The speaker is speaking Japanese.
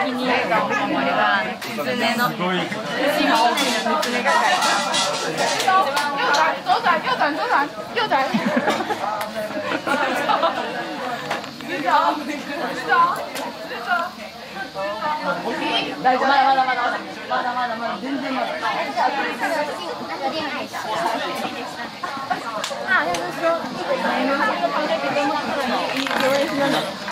にこれがキツネの今大きなキツネが描い大丈夫、まだ全然まだ。啊，要是说你们这个房间给我们可能有人是那种。